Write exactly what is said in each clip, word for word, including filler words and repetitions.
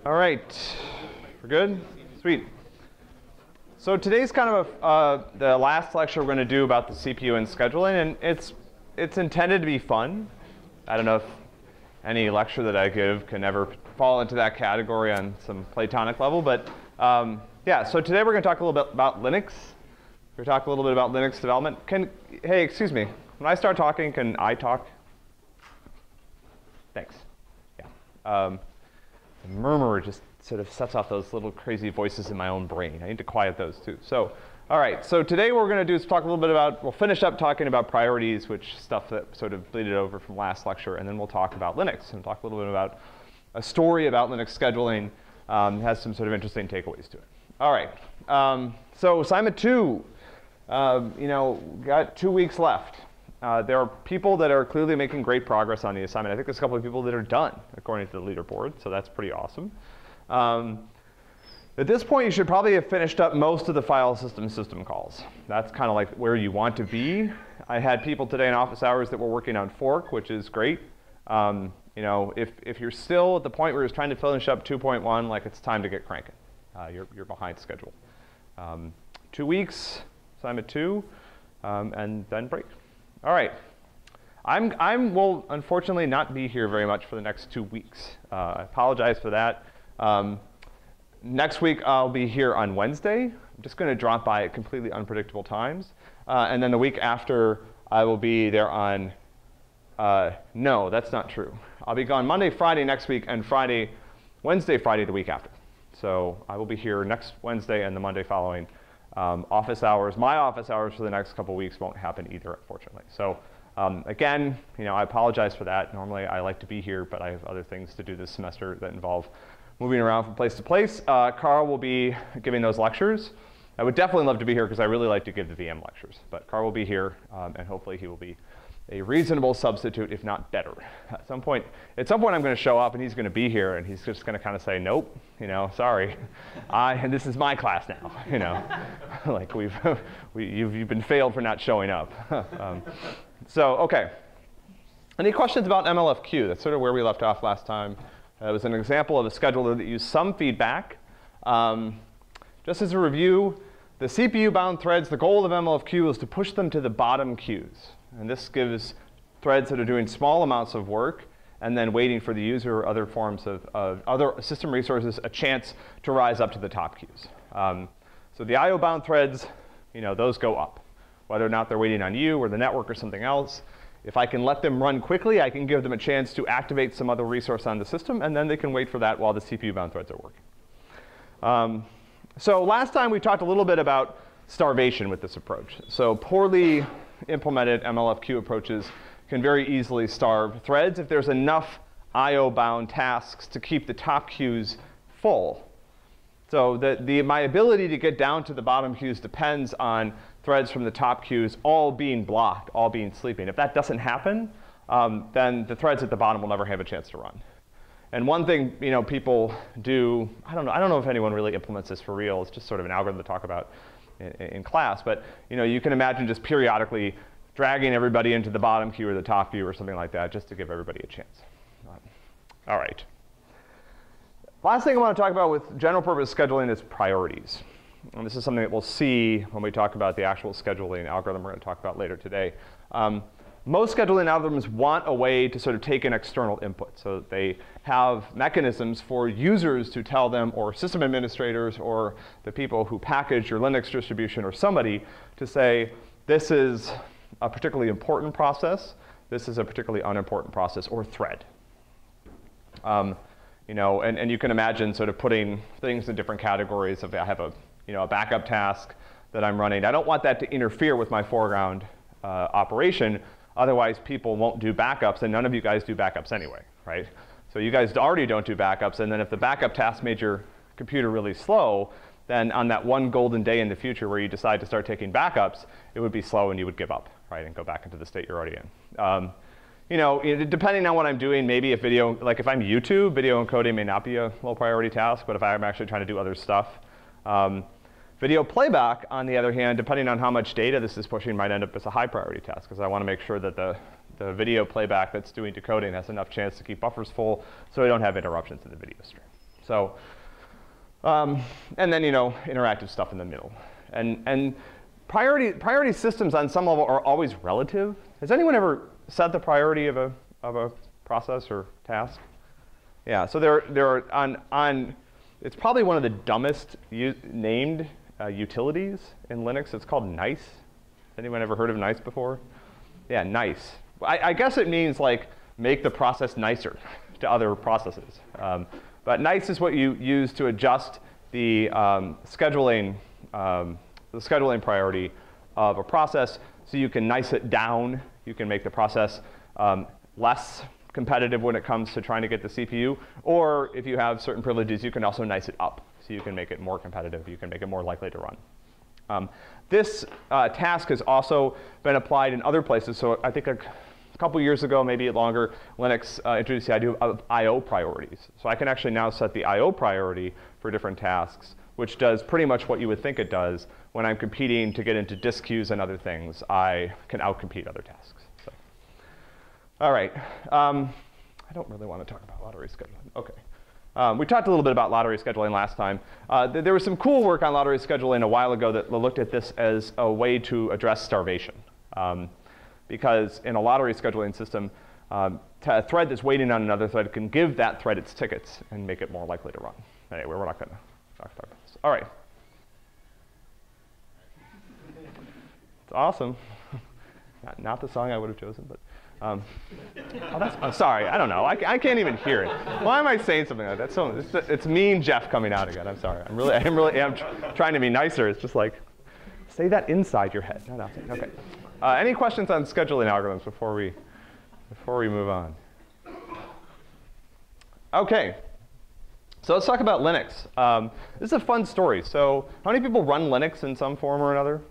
All right, we're good? Sweet. So today's kind of a, uh, the last lecture we're going to do about the C P U and scheduling, and it's, it's intended to be fun. I don't know if any lecture that I give can ever fall into that category on some Platonic level, but um, yeah, so today we're going to talk a little bit about Linux. We're going to talk a little bit about Linux development. Can, hey, excuse me, when I start talking, can I talk? Thanks. Yeah. Um, the murmur just sort of sets off those little crazy voices in my own brain. I need to quiet those too. So, all right, so today what we're going to do is talk a little bit about, we'll finish up talking about priorities, which stuff that sort of bleeded over from last lecture, and then we'll talk about Linux and talk a little bit about a story about Linux scheduling. Um, has some sort of interesting takeaways to it. All right, um, so assignment two, uh, you know, got two weeks left. Uh, there are people that are clearly making great progress on the assignment. I think there's a couple of people that are done, according to the leaderboard, so that's pretty awesome. Um, at this point, you should probably have finished up most of the file system system calls. That's kind of like where you want to be. I had people today in office hours that were working on fork, which is great. Um, you know, if, if you're still at the point where you're trying to finish up two point one, like it's time to get cranking. Uh, you're, you're behind schedule. Um, two weeks, assignment two, um, and then break. All right. I'm, I'm will unfortunately not be here very much for the next two weeks. Uh, I apologize for that. Um, next week, I'll be here on Wednesday. I'm just going to drop by at completely unpredictable times. Uh, and then the week after, I will be there on, uh, no, that's not true. I'll be gone Monday, Friday next week, and Friday, Wednesday, Friday the week after. So I will be here next Wednesday and the Monday following. Um, office hours, my office hours for the next couple weeks won't happen either, unfortunately. So um, again, you know, I apologize for that. Normally I like to be here, but I have other things to do this semester that involve moving around from place to place. Uh, Carl will be giving those lectures. I would definitely love to be here because I really like to give the V M lectures. But Carl will be here, um, and hopefully he will be a reasonable substitute, if not better. At some point, at some point I'm going to show up and he's going to be here and he's just going to kind of say, nope, you know, sorry, I and this is my class now, you know, like we've we, you've you've been failed for not showing up. um, so okay, any questions about M L F Q? That's sort of where we left off last time. Uh, it was an example of a scheduler that used some feedback. Um, just as a review, the C P U-bound threads, the goal of M L F Q is to push them to the bottom queues. And this gives threads that are doing small amounts of work and then waiting for the user or other forms of, of other system resources a chance to rise up to the top queues. Um, so the I O-bound threads, you know, those go up, whether or not they're waiting on you or the network or something else. If I can let them run quickly, I can give them a chance to activate some other resource on the system, and then they can wait for that while the C P U-bound threads are working. Um, so last time we talked a little bit about starvation with this approach. So poorly implemented M L F Q approaches can very easily starve threads if there's enough I O-bound tasks to keep the top queues full. So the, the, my ability to get down to the bottom queues depends on threads from the top queues all being blocked, all being sleeping. If that doesn't happen, um, then the threads at the bottom will never have a chance to run. And one thing, you know, people do, I don't know, I don't know if anyone really implements this for real. It's just sort of an algorithm to talk about in, in class. But you know, you can imagine just periodically dragging everybody into the bottom queue or the top queue or something like that, just to give everybody a chance. Um, all right. Last thing I want to talk about with general purpose scheduling is priorities. And this is something that we'll see when we talk about the actual scheduling algorithm we're going to talk about later today. Um, Most scheduling algorithms want a way to sort of take an external input. So they have mechanisms for users to tell them, or system administrators, or the people who package your Linux distribution, or somebody to say, this is a particularly important process, this is a particularly unimportant process, or thread. Um, you know, and, and you can imagine sort of putting things in different categories. If I have a, you know, a backup task that I'm running, I don't want that to interfere with my foreground uh, operation. Otherwise, people won't do backups, and none of you guys do backups anyway, right? So you guys already don't do backups, and then if the backup task made your computer really slow, then on that one golden day in the future where you decide to start taking backups, it would be slow and you would give up, right, and go back into the state you're already in. Um, you know, depending on what I'm doing, maybe if video, like if I'm YouTube, video encoding may not be a low priority task, but if I'm actually trying to do other stuff, um, video playback, on the other hand, depending on how much data this is pushing, might end up as a high priority task, because I want to make sure that the, the video playback that's doing decoding has enough chance to keep buffers full so I don't have interruptions in the video stream. So, um, and then, you know, interactive stuff in the middle. And, and priority, priority systems on some level are always relative. Has anyone ever set the priority of a, of a process or task? Yeah, so there, there are on, on, it's probably one of the dumbest u named uh, utilities in Linux. It's called nice. Anyone ever heard of nice before? Yeah, nice. I, I guess it means like make the process nicer to other processes. Um, but nice is what you use to adjust the um, scheduling, um, the scheduling priority of a process, so you can nice it down. You can make the process um, less competitive when it comes to trying to get the C P U, or if you have certain privileges, you can also nice it up, so you can make it more competitive. You can make it more likely to run. Um, this uh, task has also been applied in other places. So I think a, a couple years ago, maybe longer, Linux uh, introduced the idea of I O priorities. So I can actually now set the I O priority for different tasks, which does pretty much what you would think it does. When I'm competing to get into disk queues and other things, I can outcompete other tasks. So. All right. Um, I don't really want to talk about lottery scheduling. OK. Um, we talked a little bit about lottery scheduling last time. Uh, th there was some cool work on lottery scheduling a while ago that looked at this as a way to address starvation. Um, because in a lottery scheduling system, um, a thread that's waiting on another thread can give that thread its tickets and make it more likely to run. Anyway, we're not going to talk about this. All right. It's awesome. not, not the song I would have chosen, but. Um, oh, that's, I'm sorry, I don't know. I, I can't even hear it. Why am I saying something like that? That's so, it's, it's mean Jeff coming out again. I'm sorry. I'm really, I'm really am tr trying to be nicer. It's just like, say that inside your head, not outside. OK. Uh, any questions on scheduling algorithms before we, before we move on? OK. So let's talk about Linux. Um, this is a fun story. So how many people run Linux in some form or another?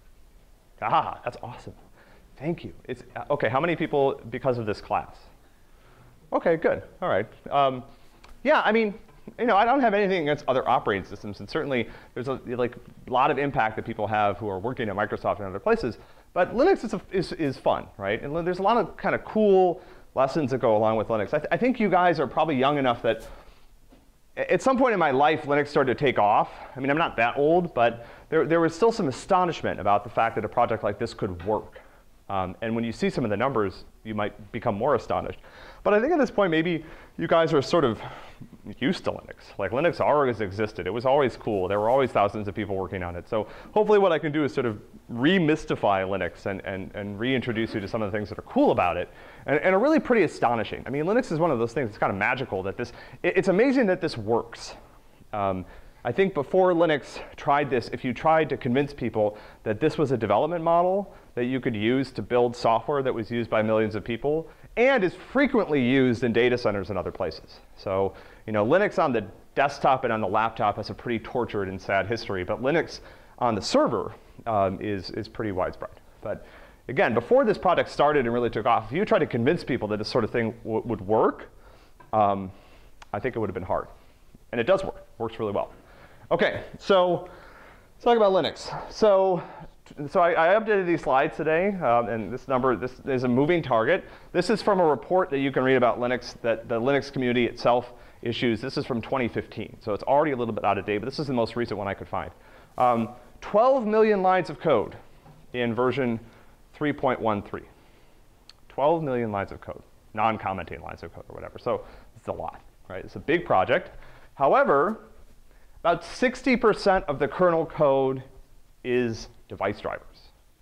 Ah, that's awesome. Thank you. It's, OK, how many people because of this class? OK, good. All right. Um, yeah, I mean, you know, I don't have anything against other operating systems. And certainly, there's a like, lot of impact that people have who are working at Microsoft and other places. But Linux is, a, is, is fun, right? And there's a lot of kind of cool lessons that go along with Linux. I, th I think you guys are probably young enough that at some point in my life, Linux started to take off. I mean, I'm not that old, but there, there was still some astonishment about the fact that a project like this could work. Um, and when you see some of the numbers, you might become more astonished. But I think at this point, maybe you guys are sort of used to Linux. Like Linux always existed. It was always cool. There were always thousands of people working on it. So hopefully what I can do is sort of remystify Linux and, and, and reintroduce you to some of the things that are cool about it and, and are really pretty astonishing. I mean, Linux is one of those things that's kind of magical that this, it, it's amazing that this works. Um, I think before Linux tried this, if you tried to convince people that this was a development model that you could use to build software that was used by millions of people and is frequently used in data centers and other places. So, you know, Linux on the desktop and on the laptop has a pretty tortured and sad history, but Linux on the server um, is, is pretty widespread. But again, before this project started and really took off, if you tried to convince people that this sort of thing w would work, um, I think it would have been hard. And it does work. It works really well. OK, so let's talk about Linux. So, so I, I updated these slides today, um, and this number this is a moving target. This is from a report that you can read about Linux that the Linux community itself issues. This is from twenty fifteen, so it's already a little bit out of date, but this is the most recent one I could find. Um, twelve million lines of code in version three point one three. twelve million lines of code, non-commenting lines of code or whatever. So it's a lot, right? It's a big project. However, about sixty percent of the kernel code is device drivers.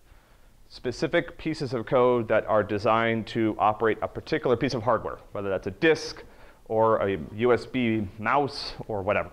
Specific pieces of code that are designed to operate a particular piece of hardware, whether that's a disk or a U S B mouse or whatever.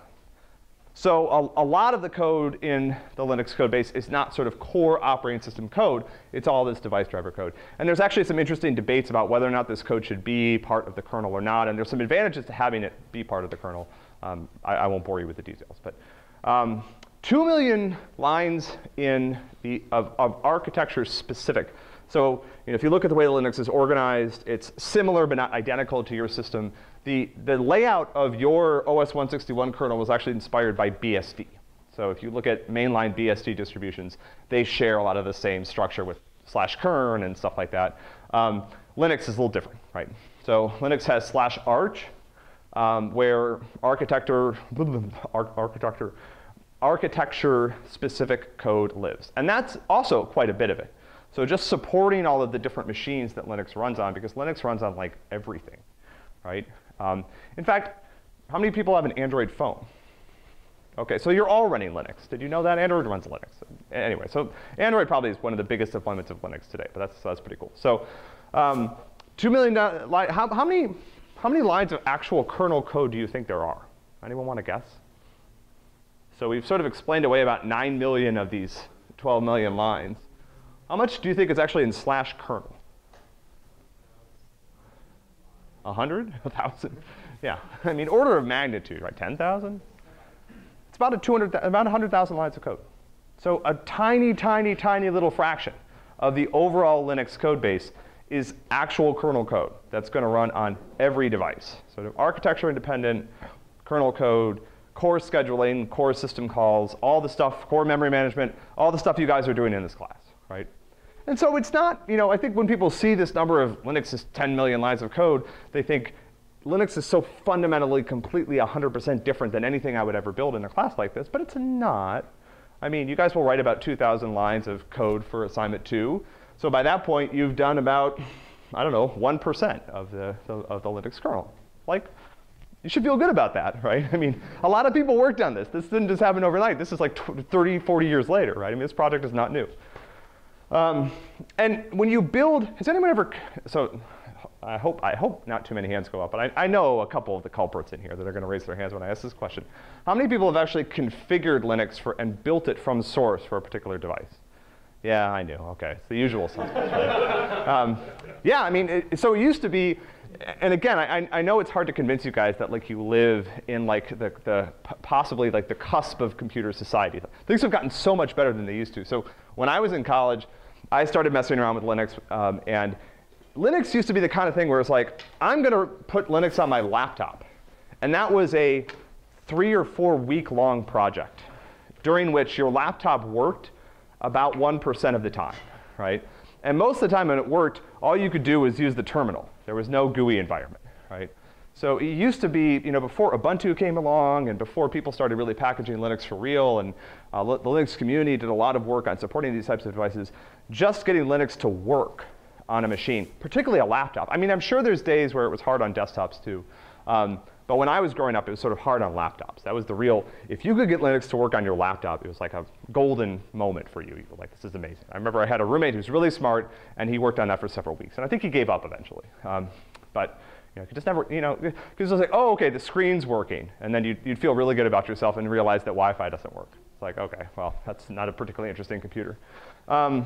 So a, a lot of the code in the Linux code base is not sort of core operating system code. It's all this device driver code. And there's actually some interesting debates about whether or not this code should be part of the kernel or not. And there's some advantages to having it be part of the kernel. Um, I, I won't bore you with the details. But um, two million lines in the, of, of architecture specific. So you know, if you look at the way Linux is organized, it's similar but not identical to your system. The, the layout of your O S one sixty-one kernel was actually inspired by B S D. So if you look at mainline B S D distributions, they share a lot of the same structure with slash kern and stuff like that. Um, Linux is a little different, right? So Linux has slash arch, um, where architecture, architecture, architecture-specific code lives. And that's also quite a bit of it. So just supporting all of the different machines that Linux runs on, because Linux runs on like everything, right? Um, in fact, how many people have an Android phone? Okay, so you're all running Linux. Did you know that? Android runs Linux. Anyway, so Android probably is one of the biggest deployments of Linux today, but that's, that's pretty cool. So um, two million, how, how, many, how many lines of actual kernel code do you think there are? Anyone want to guess? So we've sort of explained away about nine million of these twelve million lines. How much do you think is actually in slash kernel? A hundred? A thousand? Yeah, I mean, order of magnitude, right? ten thousand? It's about a two hundred, about one hundred thousand lines of code. So a tiny, tiny, tiny little fraction of the overall Linux code base is actual kernel code that's going to run on every device. So architecture independent, kernel code, core scheduling, core system calls, all the stuff, core memory management, all the stuff you guys are doing in this class, right? And so it's not, you know, I think when people see this number of Linux is ten million lines of code, they think Linux is so fundamentally, completely one hundred percent different than anything I would ever build in a class like this, but it's not. I mean, you guys will write about two thousand lines of code for assignment two. So by that point, you've done about, I don't know, one percent of the, of the Linux kernel. Like, you should feel good about that, right? I mean, a lot of people worked on this. This didn't just happen overnight. This is like thirty, forty years later, right? I mean, this project is not new. Um, and when you build, has anyone ever, so I hope, I hope not too many hands go up, but I, I know a couple of the culprits in here that are going to raise their hands when I ask this question. How many people have actually configured Linux for, and built it from source for a particular device? Yeah, I knew. OK, it's the usual suspects, right? um, yeah, I mean, it, so it used to be, and again, I, I know it's hard to convince you guys that like you live in like the, the possibly like the cusp of computer society. Things have gotten so much better than they used to. So when I was in college, I started messing around with Linux, um, and Linux used to be the kind of thing where it's like, I'm going to put Linux on my laptop. And that was a three or four week long project during which your laptop worked about one percent of the time, right? And most of the time when it worked, all you could do was use the terminal. There was no G U I environment, right? So it used to be, you know, before Ubuntu came along and before people started really packaging Linux for real, and uh, the Linux community did a lot of work on supporting these types of devices, just getting Linux to work on a machine, particularly a laptop. I mean, I'm sure there's days where it was hard on desktops too. Um, but when I was growing up, it was sort of hard on laptops. That was the real, if you could get Linux to work on your laptop, it was like a golden moment for you. You were like, this is amazing. I remember I had a roommate who was really smart, and he worked on that for several weeks. And I think he gave up eventually. Um, but you know, you just never, you know, because it was like, oh, OK, the screen's working. And then you'd, you'd feel really good about yourself and realize that Wi-Fi doesn't work. It's like, OK, well, that's not a particularly interesting computer. Um,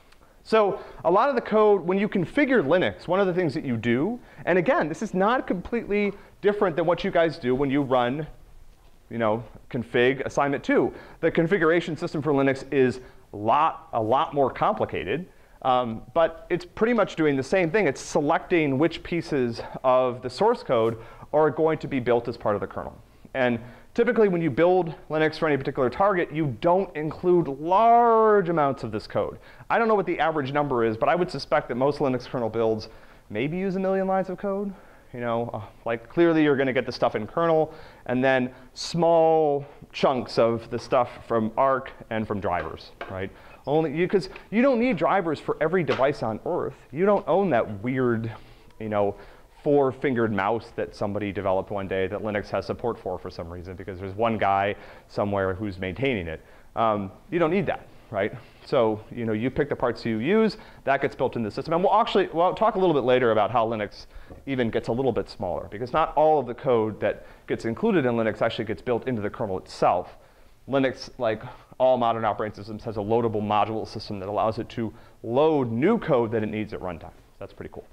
So a lot of the code, when you configure Linux, one of the things that you do, and again, this is not completely different than what you guys do when you run, you know, config assignment two. The configuration system for Linux is a lot, a lot more complicated, um, but it's pretty much doing the same thing. It's selecting which pieces of the source code are going to be built as part of the kernel. And typically, when you build Linux for any particular target, you don't include large amounts of this code. I don't know what the average number is, but I would suspect that most Linux kernel builds maybe use a million lines of code. You know, uh, like clearly you're going to get the stuff in kernel, and then small chunks of the stuff from Arch and from drivers, right? Only because you, you don't need drivers for every device on Earth. You don't own that weird, you know, four-fingered mouse that somebody developed one day that Linux has support for for some reason, because there's one guy somewhere who's maintaining it. Um, you don't need that, right? So you know, you pick the parts you use, that gets built into the system. And we'll actually we'll talk a little bit later about how Linux even gets a little bit smaller, because not all of the code that gets included in Linux actually gets built into the kernel itself. Linux, like all modern operating systems, has a loadable module system that allows it to load new code that it needs at runtime. That's pretty cool.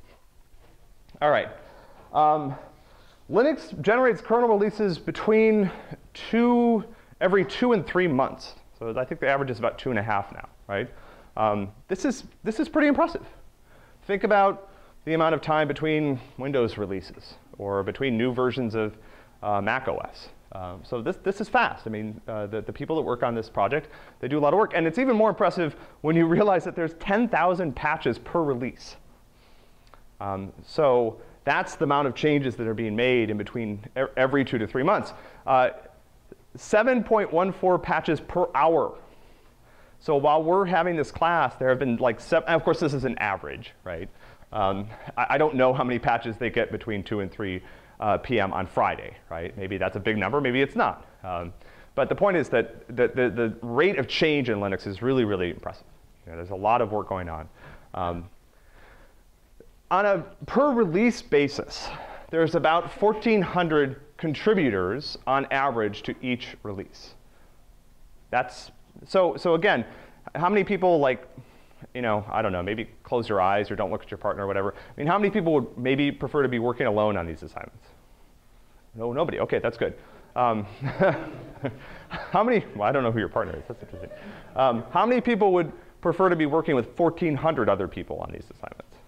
All right. Um, Linux generates kernel releases between two, every two and three months. So I think the average is about two and a half now, right? Um, this is, this is pretty impressive. Think about the amount of time between Windows releases or between new versions of uh, Mac O S. Um, so this, this is fast. I mean, uh, the, the people that work on this project, they do a lot of work. And it's even more impressive when you realize that there's ten thousand patches per release. Um, so That's the amount of changes that are being made in between every two to three months. Uh, seven point one four patches per hour. So while we're having this class, there have been like seven, and of course this is an average, right? Um, I, I don't know how many patches they get between two and three uh, p m on Friday, right? Maybe that's a big number, maybe it's not. Um, but the point is that the, the, the rate of change in Linux is really, really impressive. You know, there's a lot of work going on. Um, on a per release basis, there's about fourteen hundred contributors on average to each release. That's, so, so again, how many people like, you know, I don't know, maybe close your eyes or don't look at your partner or whatever. I mean, how many people would maybe prefer to be working alone on these assignments? No, nobody. OK, that's good. Um, how many? Well, I don't know who your partner is. That's interesting. Um, how many people would prefer to be working with fourteen hundred other people on these assignments?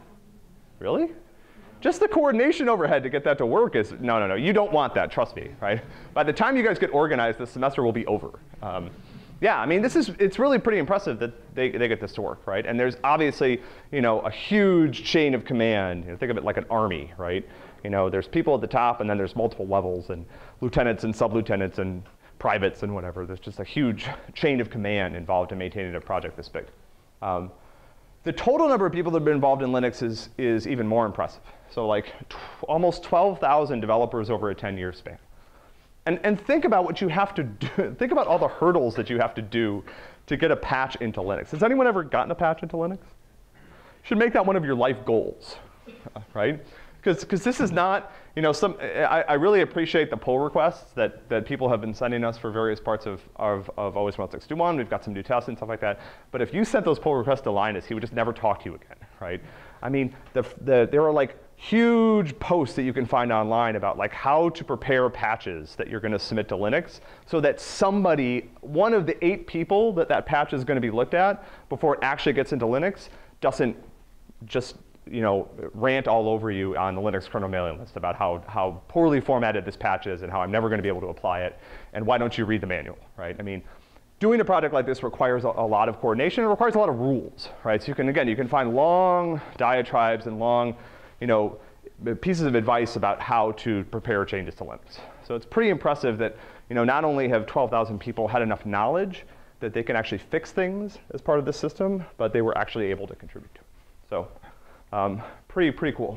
Really? Just the coordination overhead to get that to work is, no, no, no. You don't want that, trust me, right? By the time you guys get organized, the semester will be over. Um, yeah, I mean, this is, it's really pretty impressive that they, they get this to work, right? And there's obviously, you know, a huge chain of command. You know, think of it like an army, right? You know, there's people at the top, and then there's multiple levels, and lieutenants and sub-lieutenants and privates and whatever. There's just a huge chain of command involved in maintaining a project this big. Um, the total number of people that have been involved in Linux is, is even more impressive. So like t almost twelve thousand developers over a ten year span. And, and think about what you have to do. Think about all the hurdles that you have to do to get a patch into Linux. Has anyone ever gotten a patch into Linux? You should make that one of your life goals, right? Because this is not, you know, some, I, I really appreciate the pull requests that, that people have been sending us for various parts of, of, of O S one sixty-one. We've got some new tests and stuff like that. But if you sent those pull requests to Linus, he would just never talk to you again, right? I mean, the, the, there are like huge posts that you can find online about like how to prepare patches that you're going to submit to Linux so that somebody, one of the eight people that that patch is going to be looked at before it actually gets into Linux, doesn't just, you know, rant all over you on the Linux kernel mailing list about how, how poorly formatted this patch is and how I'm never going to be able to apply it, and why don't you read the manual, right? I mean, doing a project like this requires a, a lot of coordination. It requires a lot of rules, right? So you can, again, you can find long diatribes and long, you know, pieces of advice about how to prepare changes to Linux. So it's pretty impressive that, you know, not only have twelve thousand people had enough knowledge that they can actually fix things as part of this system, but they were actually able to contribute to it. So um, pretty, pretty cool.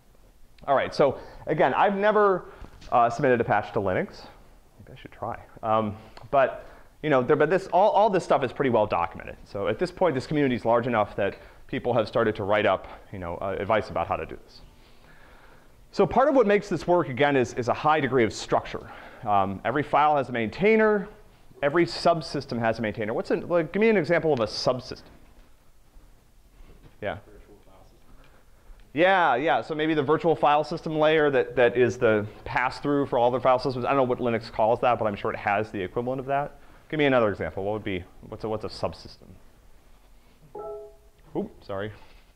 All right, so again, I've never uh, submitted a patch to Linux. Maybe I should try. Um, but you know, there, but this, all, all this stuff is pretty well documented. So at this point, this community is large enough that people have started to write up, you know, uh, advice about how to do this. So part of what makes this work, again, is, is a high degree of structure. Um, every file has a maintainer. Every subsystem has a maintainer. What's an, like, give me an example of a subsystem. Yeah. Yeah, yeah. So maybe the virtual file system layer that, that is the pass-through for all the file systems. I don't know what Linux calls that, but I'm sure it has the equivalent of that. Give me another example. What would be, what's a, what's a subsystem? Oop, sorry.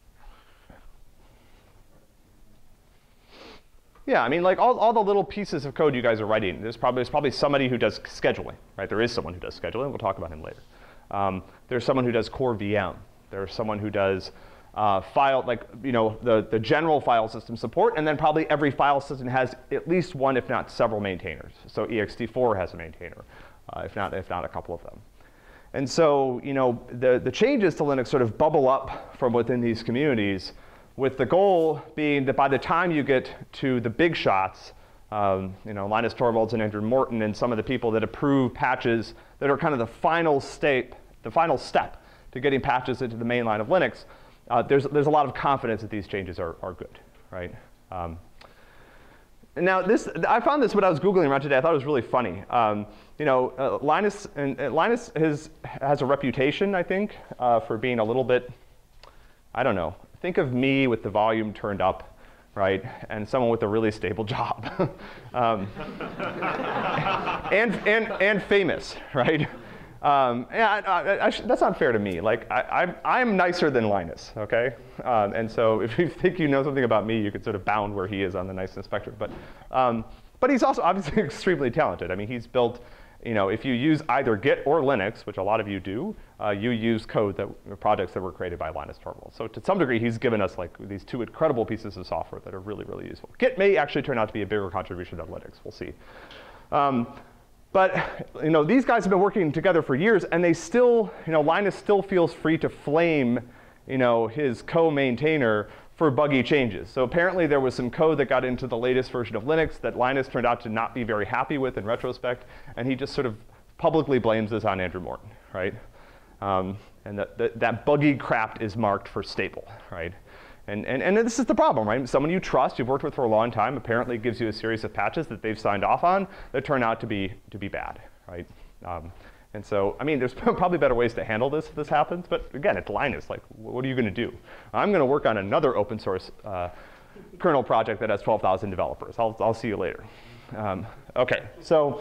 Yeah, I mean, like all, all the little pieces of code you guys are writing, there's probably, there's probably somebody who does scheduling, right? There is someone who does scheduling. We'll talk about him later. Um, there's someone who does core V M. There's someone who does uh, file, like, you know, the, the general file system support. And then probably every file system has at least one, if not several maintainers. So E X T four has a maintainer, uh, if not, if not a couple of them. And so, you know, the, the changes to Linux sort of bubble up from within these communities, with the goal being that by the time you get to the big shots, um, you know, Linus Torvalds and Andrew Morton and some of the people that approve patches that are kind of the final step, the final step to getting patches into the main line of Linux, uh, there's, there's a lot of confidence that these changes are, are good, right? Um, Now, this, I found this when I was Googling around today. I thought it was really funny. Um, you know, uh, Linus, and, uh, Linus has, has a reputation, I think, uh, for being a little bit, I don't know. Think of me with the volume turned up, right? And someone with a really stable job. um, and, and, and famous, right? Um, yeah, I, I, I that's not fair to me. Like, I, I'm, I'm nicer than Linus, okay? Um, and so if you think you know something about me, you could sort of bound where he is on the niceness spectrum. But, um, but he's also obviously extremely talented. I mean, he's built you know, if you use either Git or Linux, which a lot of you do, uh, you use code that projects that were created by Linus Torvalds. So to some degree, he's given us like these two incredible pieces of software that are really, really useful. Git may actually turn out to be a bigger contribution than Linux. We'll see. Um, but you know, these guys have been working together for years, and they still, you know, Linus still feels free to flame, you know, his co-maintainer for buggy changes. So apparently there was some code that got into the latest version of Linux that Linus turned out to not be very happy with in retrospect, and he just sort of publicly blames this on Andrew Morton, right? Um, and that, that, that buggy crap is marked for stable, right? And, and, and this is the problem, right? Someone you trust, you've worked with for a long time, apparently gives you a series of patches that they've signed off on that turn out to be, to be bad, right? Um, And so, I mean, there's probably better ways to handle this if this happens, but again, it's Linus. Like, what are you going to do? I'm going to work on another open source uh, kernel project that has twelve thousand developers. I'll, I'll see you later. Um, OK, so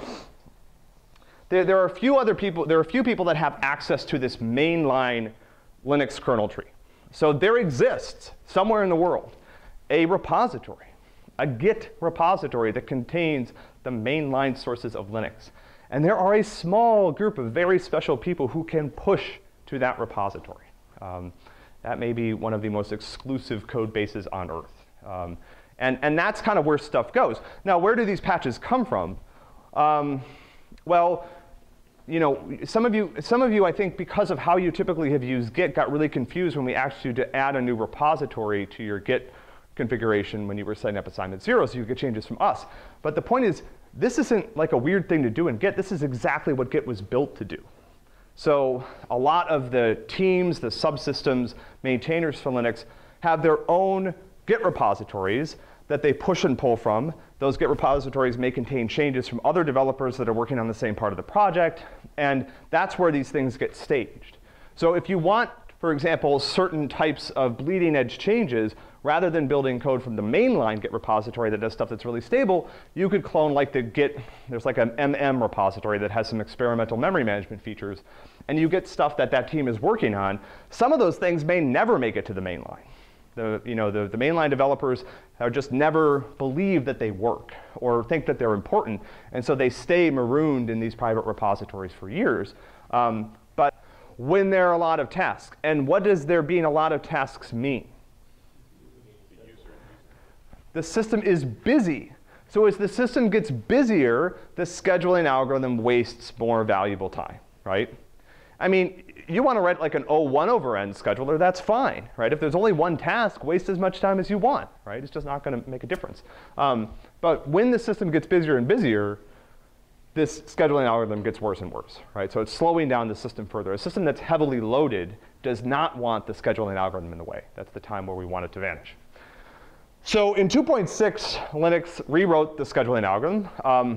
there, there are a few other people. There are a few people that have access to this mainline Linux kernel tree. So there exists somewhere in the world a repository, a Git repository that contains the mainline sources of Linux. And there are a small group of very special people who can push to that repository. Um, that may be one of the most exclusive code bases on Earth. Um, and, and that's kind of where stuff goes. Now, where do these patches come from? Um, well, you know, some of you, some of you, I think, because of how you typically have used Git, got really confused when we asked you to add a new repository to your Git configuration when you were setting up assignment zero, so you could changes from us. But the point is, this isn't like a weird thing to do in Git. This is exactly what Git was built to do. So a lot of the teams, the subsystems, maintainers for Linux have their own Git repositories that they push and pull from. Those Git repositories may contain changes from other developers that are working on the same part of the project. And that's where these things get staged. So if you want, for example, certain types of bleeding edge changes, rather than building code from the mainline Git repository that does stuff that's really stable, you could clone like the Git, there's like an M M repository that has some experimental memory management features, and you get stuff that that team is working on. Some of those things may never make it to the mainline. The, you know, the, the mainline developers are just never believe that they work or think that they're important, and so they stay marooned in these private repositories for years. Um, but when there are a lot of tasks, and what does there being a lot of tasks mean? The system is busy. So as the system gets busier, the scheduling algorithm wastes more valuable time, right? I mean, you want to write like an O one over N scheduler, that's fine, right? If there's only one task, waste as much time as you want, right? It's just not going to make a difference. Um, but when the system gets busier and busier, this scheduling algorithm gets worse and worse, right? So it's slowing down the system further. A system that's heavily loaded does not want the scheduling algorithm in the way. That's the time where we want it to vanish. So in two point six, Linux rewrote the scheduling algorithm. Um,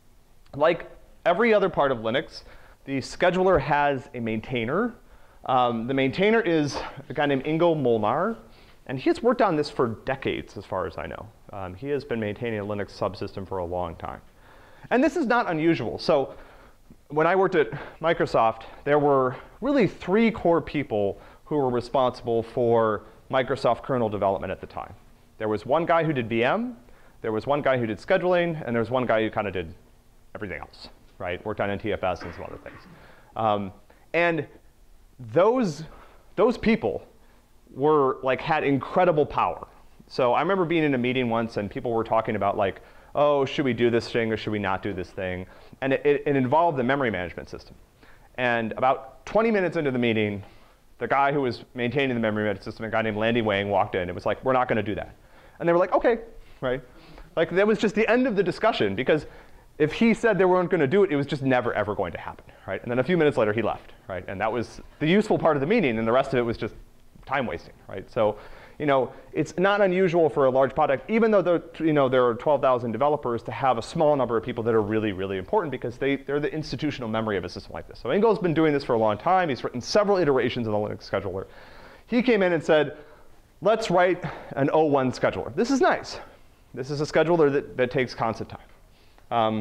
like every other part of Linux, the scheduler has a maintainer. Um, the maintainer is a guy named Ingo Molnar, and he has worked on this for decades, as far as I know. Um, he has been maintaining a Linux subsystem for a long time. And this is not unusual. So when I worked at Microsoft, there were really three core people who were responsible for Microsoft kernel development at the time. There was one guy who did V M, there was one guy who did scheduling, and there was one guy who kind of did everything else, right? Worked on N T F S and some other things. Um, and those, those people were like had incredible power. So I remember being in a meeting once and people were talking about like, oh, should we do this thing or should we not do this thing? And it, it, it involved the memory management system. And about twenty minutes into the meeting, the guy who was maintaining the memory management system, a guy named Landy Wang, walked in. It was like, we're not going to do that. And they were like, OK, right? Like that was just the end of the discussion, because if he said they weren't going to do it, it was just never, ever going to happen, right? And then a few minutes later, he left, right? And that was the useful part of the meeting, and the rest of it was just time wasting, right? So, you know, it's not unusual for a large product, even though there, you know, there are twelve thousand developers, to have a small number of people that are really, really important, because they, they're the institutional memory of a system like this. So Ingo's been doing this for a long time. He's written several iterations of the Linux scheduler. He came in and said, let's write an O one scheduler. This is nice. This is a scheduler that, that takes constant time. Um,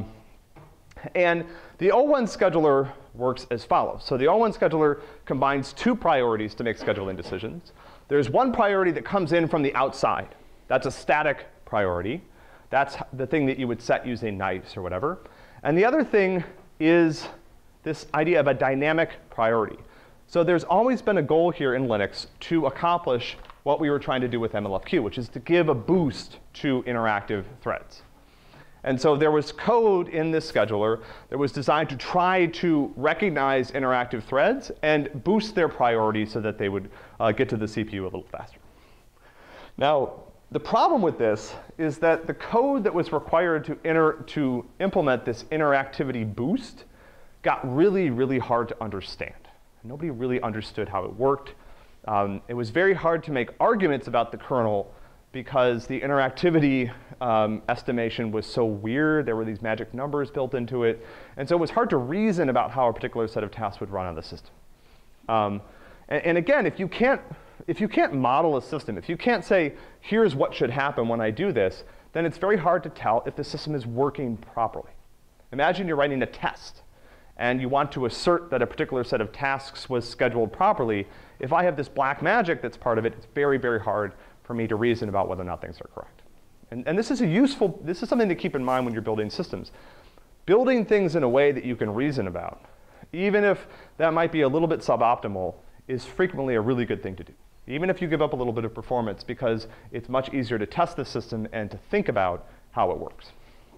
and the O one scheduler works as follows. So the O one scheduler combines two priorities to make scheduling decisions. There's one priority that comes in from the outside. That's a static priority. That's the thing that you would set using NICE or whatever. And the other thing is this idea of a dynamic priority. So there's always been a goal here in Linux to accomplish what we were trying to do with M L F Q, which is to give a boost to interactive threads. And so there was code in this scheduler that was designed to try to recognize interactive threads and boost their priority so that they would uh, get to the C P U a little faster. Now, the problem with this is that the code that was required to, inter to implement this interactivity boost got really, really hard to understand. Nobody really understood how it worked. Um, it was very hard to make arguments about the kernel because the interactivity um, estimation was so weird. There were these magic numbers built into it. And so it was hard to reason about how a particular set of tasks would run on the system. Um, and, and again, if you can't, if you can't model a system, if you can't say, here's what should happen when I do this, then it's very hard to tell if the system is working properly. Imagine you're writing a test, and you want to assert that a particular set of tasks was scheduled properly. If I have this black magic that's part of it, it's very, very hard for me to reason about whether or not things are correct. And, and this is a useful, this is something to keep in mind when you're building systems. Building things in a way that you can reason about, even if that might be a little bit suboptimal, is frequently a really good thing to do. Even if you give up a little bit of performance, because it's much easier to test the system and to think about how it works.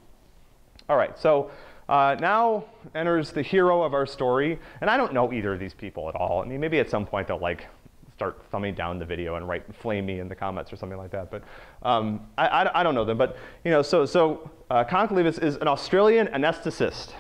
All right, so uh, now enters the hero of our story. And I don't know either of these people at all. I mean, maybe at some point they'll like start thumbing down the video and write flame me in the comments or something like that. But um, I, I, I don't know them. But you know, so so uh, Concalevis is an Australian anesthetist.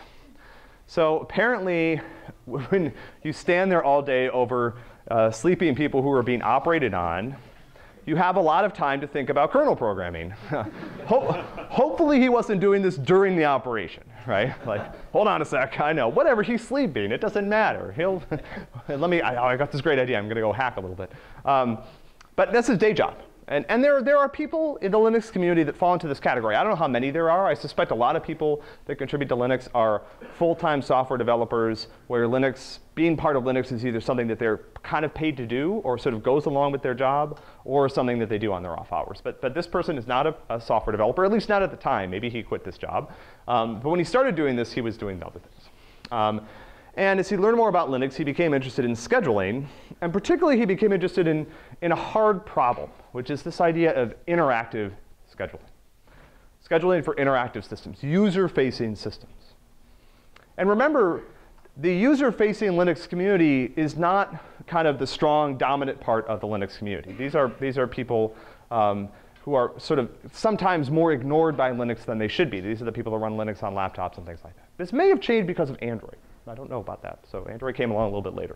So apparently, when you stand there all day over uh, sleeping people who are being operated on, you have a lot of time to think about kernel programming. Ho hopefully he wasn't doing this during the operation, right? Like, hold on a sec, I know. Whatever, he's sleeping, it doesn't matter. He'll, let me, I, I got this great idea, I'm gonna go hack a little bit. Um, but that's his day job. And, and there, there are people in the Linux community that fall into this category. I don't know how many there are. I suspect a lot of people that contribute to Linux are full-time software developers, where Linux, being part of Linux is either something that they're kind of paid to do, or sort of goes along with their job, or something that they do on their off hours. But, but this person is not a, a software developer, at least not at the time. Maybe he quit this job. Um, but when he started doing this, he was doing other things. Um, And as he learned more about Linux, he became interested in scheduling. And particularly, he became interested in, in a hard problem, which is this idea of interactive scheduling. Scheduling for interactive systems, user-facing systems. And remember, the user-facing Linux community is not kind of the strong, dominant part of the Linux community. These are, these are people um, who are sort of sometimes more ignored by Linux than they should be. These are the people that run Linux on laptops and things like that. This may have changed because of Android. I don't know about that. So Android came along a little bit later.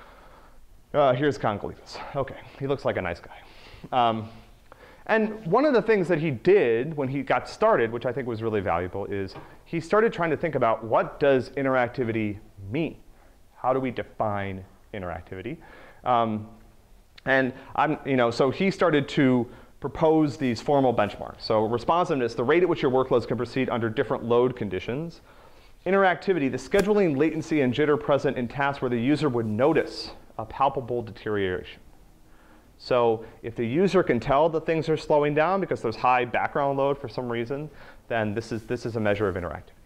Uh, here's Concalevis. OK, he looks like a nice guy. Um, and one of the things that he did when he got started, which I think was really valuable, is he started trying to think about what does interactivity mean? How do we define interactivity? Um, and I'm, you know, so he started to propose these formal benchmarks. So responsiveness, the rate at which your workloads can proceed under different load conditions. Interactivity, the scheduling latency and jitter present in tasks where the user would notice a palpable deterioration. So if the user can tell that things are slowing down because there's high background load for some reason, then this is, this is a measure of interactivity.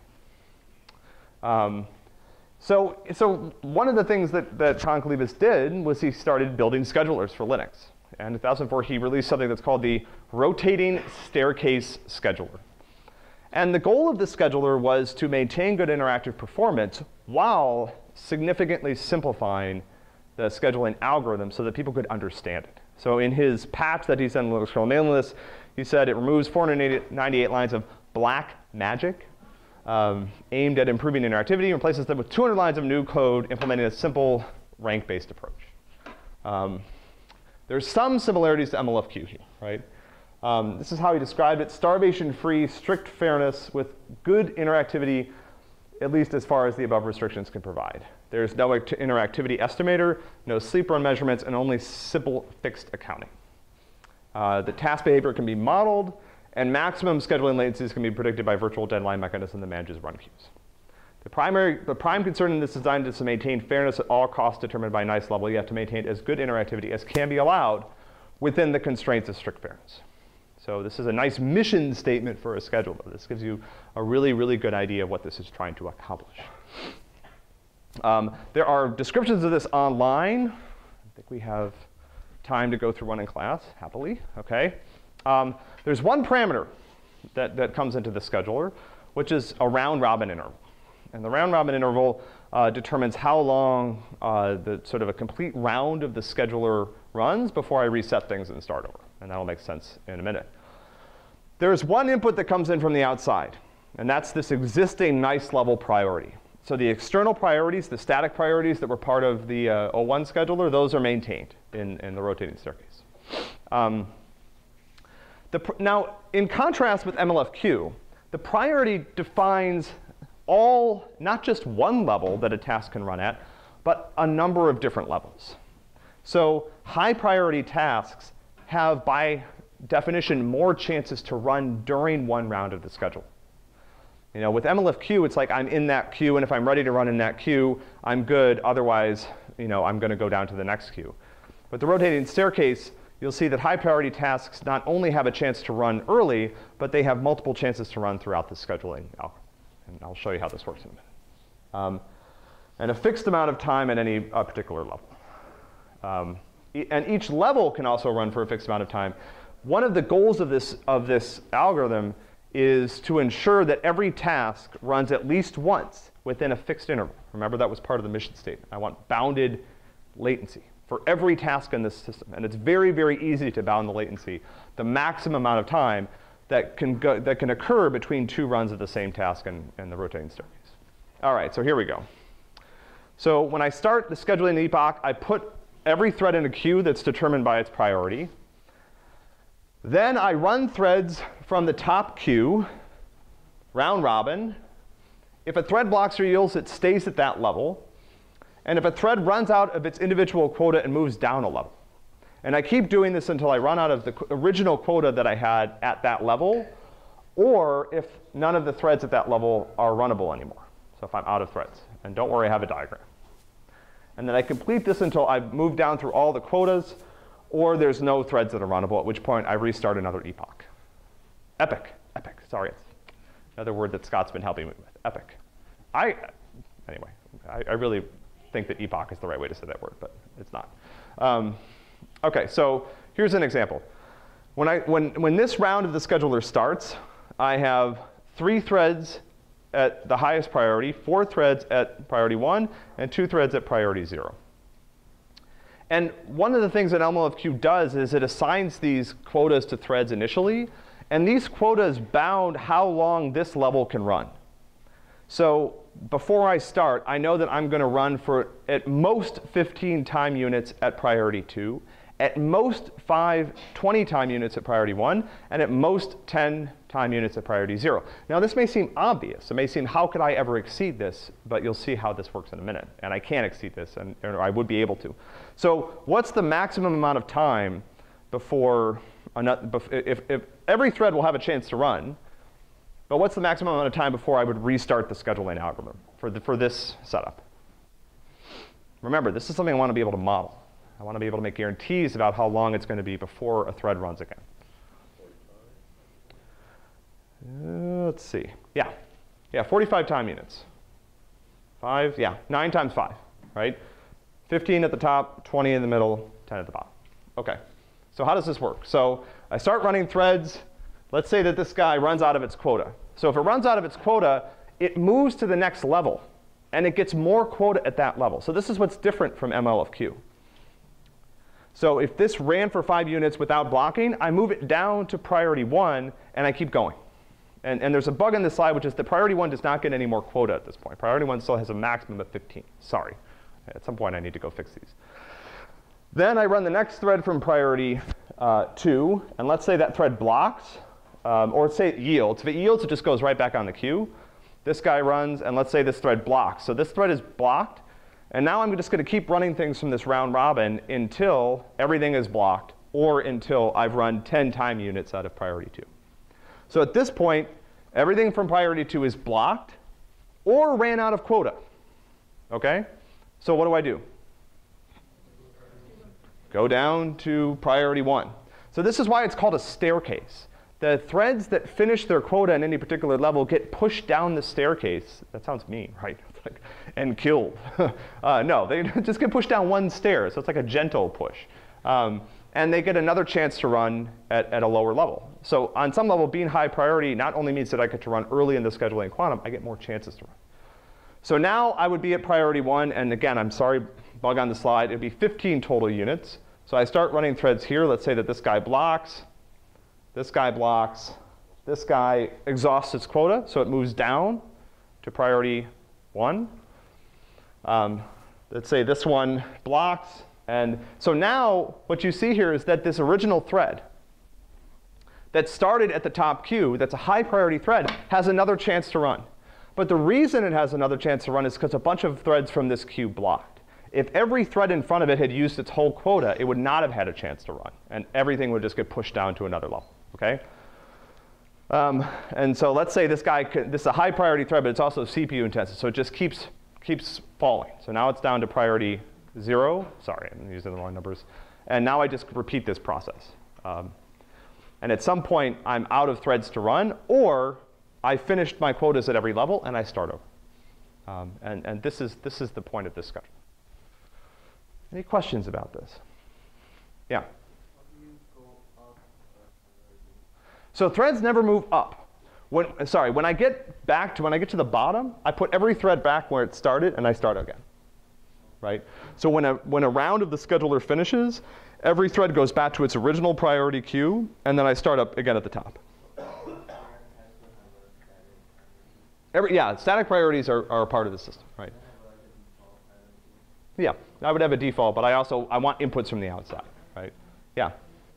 Um, so, so one of the things that, that Concalevis did was he started building schedulers for Linux. And in two thousand four, he released something that's called the Rotating Staircase Scheduler. And the goal of the scheduler was to maintain good interactive performance while significantly simplifying the scheduling algorithm so that people could understand it. So in his patch that he sent on the Linux kernel mailing list, he said it removes four hundred ninety-eight lines of black magic um, aimed at improving interactivity and replaces them with two hundred lines of new code implementing a simple rank-based approach. Um, there's some similarities to M L F Q here, right? Um, this is how he described it: starvation-free, strict fairness with good interactivity, at least as far as the above restrictions can provide. There's no interactivity estimator, no sleep run measurements, and only simple fixed accounting. Uh, the task behavior can be modeled, and maximum scheduling latencies can be predicted by virtual deadline mechanism that manages run queues. The primary, the prime concern in this design is to maintain fairness at all costs determined by NICE level. You have to maintain as good interactivity as can be allowed within the constraints of strict fairness. So this is a nice mission statement for a scheduler. This gives you a really, really good idea of what this is trying to accomplish. Um, there are descriptions of this online. I think we have time to go through one in class, happily. Okay. Um, there's one parameter that, that comes into the scheduler, which is a round-robin interval. And the round-robin interval uh, determines how long uh, the sort of a complete round of the scheduler runs before I reset things and start over. And that'll make sense in a minute. There's one input that comes in from the outside, and that's this existing nice level priority. So the external priorities, the static priorities that were part of the uh, O one scheduler, those are maintained in, in the rotating staircase. Um, the pr now, in contrast with M L F Q, the priority defines all, not just one level that a task can run at, but a number of different levels. So high priority tasks have, by definition, more chances to run during one round of the schedule. You know, with M L F Q, it's like I'm in that queue, and if I'm ready to run in that queue, I'm good. Otherwise, you know, I'm going to go down to the next queue. With the rotating staircase, you'll see that high priority tasks not only have a chance to run early, but they have multiple chances to run throughout the scheduling algorithm. And I'll show you how this works in a minute. Um, and a fixed amount of time at any uh, particular level. Um, e and each level can also run for a fixed amount of time. One of the goals of this, of this algorithm is to ensure that every task runs at least once within a fixed interval. Remember, that was part of the mission statement. I want bounded latency for every task in this system. And it's very, very easy to bound the latency, the maximum amount of time that can, go, that can occur between two runs of the same task in, in the rotating staircase. All right, so here we go. So when I start the scheduling epoch, I put every thread in a queue that's determined by its priority. Then I run threads from the top queue, round robin. If a thread blocks or yields, it stays at that level. And if a thread runs out of its individual quota, it moves down a level. And I keep doing this until I run out of the original quota that I had at that level, or if none of the threads at that level are runnable anymore. So if I'm out of threads. And don't worry, I have a diagram. And then I complete this until I've moved down through all the quotas, or there's no threads that are runnable, at which point I restart another epoch. Epic. Epic. Sorry, it's another word that Scott's been helping me with. Epic. I, anyway, I, I really think that epoch is the right way to say that word, but it's not. Um, OK, so here's an example. When, I, when, when this round of the scheduler starts, I have three threads at the highest priority, four threads at priority one, and two threads at priority zero. And one of the things that M L F Q does is it assigns these quotas to threads initially. And these quotas bound how long this level can run. So before I start, I know that I'm going to run for at most fifteen time units at priority two, at most five twenty time units at priority one, and at most ten time units at priority zero. Now, this may seem obvious. It may seem, how could I ever exceed this? But you'll see how this works in a minute. And I can exceed this, and or I would be able to. So what's the maximum amount of time before, if, if every thread will have a chance to run, but what's the maximum amount of time before I would restart the scheduling algorithm for, the, for this setup? Remember, this is something I want to be able to model. I want to be able to make guarantees about how long it's going to be before a thread runs again. Uh, let's see. Yeah. Yeah, forty-five time units. Five, yeah, nine times five, right? fifteen at the top, twenty in the middle, ten at the bottom. OK. So how does this work? So I start running threads. Let's say that this guy runs out of its quota. So if it runs out of its quota, it moves to the next level. And it gets more quota at that level. So this is what's different from M L F Q. So if this ran for five units without blocking, I move it down to priority one, and I keep going. And, and there's a bug on this slide, which is that priority one does not get any more quota at this point. Priority one still has a maximum of fifteen. Sorry. At some point, I need to go fix these. Then I run the next thread from priority uh, two. And let's say that thread blocks, um, or say it yields. If it yields, it just goes right back on the queue. This guy runs, and let's say this thread blocks. So this thread is blocked. And now I'm just going to keep running things from this round robin until everything is blocked, or until I've run ten time units out of priority two. So at this point, everything from priority two is blocked or ran out of quota. OK? So what do I do? Go down to priority one. So this is why it's called a staircase. the threads that finish their quota in any particular level get pushed down the staircase. That sounds mean, right? It's like, and killed. uh, no, they just get pushed down one stair, so it's like a gentle push. Um, and they get another chance to run at, at a lower level. So on some level, being high priority not only means that I get to run early in the scheduling quantum, I get more chances to run. So now I would be at priority one, and again, I'm sorry, bug on the slide, it'd be fifteen total units. So I start running threads here. Let's say that this guy blocks, this guy blocks, this guy exhausts its quota, so it moves down to priority one. Um, let's say this one blocks. And so now what you see here is that this original thread that started at the top queue, that's a high priority thread, has another chance to run. But the reason it has another chance to run is because a bunch of threads from this queue blocked. If every thread in front of it had used its whole quota, it would not have had a chance to run. And everything would just get pushed down to another level. Okay? Um, and so let's say this guy, could, this is a high priority thread, but it's also C P U intensive. So it just keeps, keeps falling. So now it's down to priority zero. Sorry, I'm using the wrong numbers. And now I just repeat this process. Um, and at some point, I'm out of threads to run, or I finished my quotas at every level, and I start over. Um, and and this, is, this is the point of this schedule. Any questions about this? Yeah? So threads never move up. When, sorry, when I get back to, when I get to the bottom, I put every thread back where it started, and I start again. Right? So when a, when a round of the scheduler finishes, every thread goes back to its original priority queue, and then I start up again at the top. Every, yeah, static priorities are, are a part of the system, right? Yeah, I would have a default, but I also I want inputs from the outside, right? Yeah.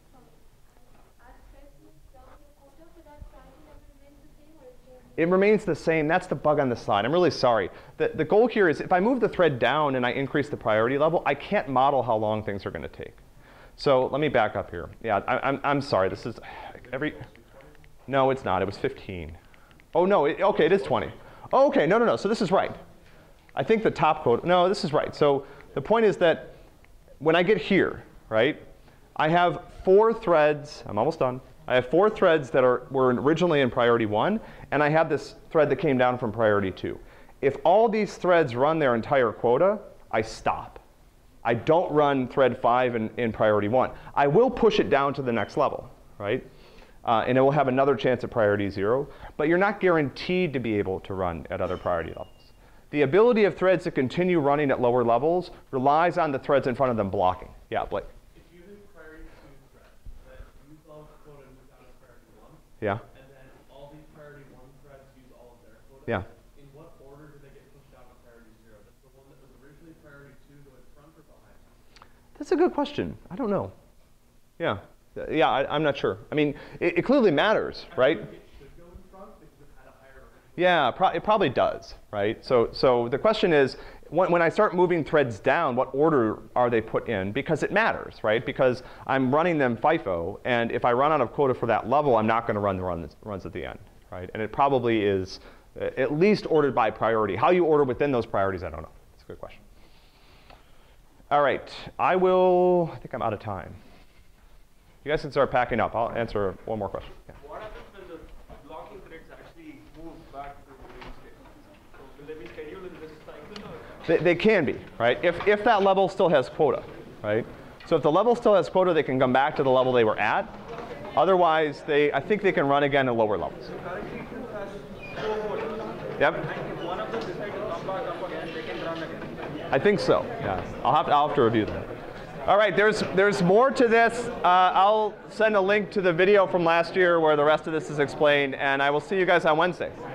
It remains the same. That's the bug on the slide. I'm really sorry. The, the goal here is if I move the thread down and I increase the priority level, I can't model how long things are going to take. So let me back up here. Yeah, I, I'm, I'm sorry. This is every. No, it's not. It was fifteen. Oh, no. It, OK, it is twenty. Oh, OK, no, no, no. So this is right. I think the top code. No, this is right. So the point is that when I get here, right, I have four threads. I'm almost done. I have four threads that are, were originally in priority one, and I have this thread that came down from priority two. If all these threads run their entire quota, I stop. I don't run thread five in, in priority one. I will push it down to the next level, right? Uh, and it will have another chance at priority zero. But you're not guaranteed to be able to run at other priority levels. The ability of threads to continue running at lower levels relies on the threads in front of them blocking. Yeah, Blake. Yeah. And then all these priority one threads use all of their quota. Yeah. In what order do they get pushed down to priority zero? That's the one that was originally priority two go in front or behind? That's a good question. I don't know. Yeah. Yeah, I, I'm not sure. I mean, it, it clearly matters, right? I think it should go in front because it had a higher original. Yeah, pro it probably does, right? So, so the question is, when, when I start moving threads down, what order are they put in? Because it matters, right? Because I'm running them FIFO, and if I run out of quota for that level, I'm not going to run the runs, runs at the end, right? And it probably is uh, at least ordered by priority. How you order within those priorities, I don't know. That's a good question. All right, I will, I think I'm out of time. You guys can start packing up. I'll answer one more question. Yeah. What happens when the blocking threads actually move back to the main state? So will they be scheduled in this cycle? Or? They, they can be, right? If, if that level still has quota, right? So if the level still has quota, they can come back to the level they were at. Otherwise, they, I think they can run again at lower levels. So currently two has four quotas. Yep. And if one of them decides to come back up again, they can run again. I think so, yeah. I'll have to, I'll have to review that. All right, there's, there's more to this. Uh, I'll send a link to the video from last year where the rest of this is explained, and I will see you guys on Wednesday.